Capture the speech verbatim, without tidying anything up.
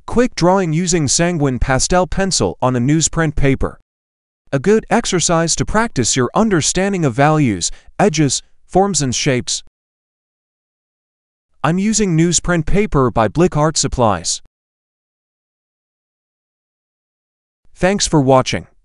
Quick drawing using sanguine pastel pencil on a newsprint paper. A good exercise to practice your understanding of values, edges, forms and shapes. I'm using newsprint paper by Blick Art Supplies. Thanks for watching.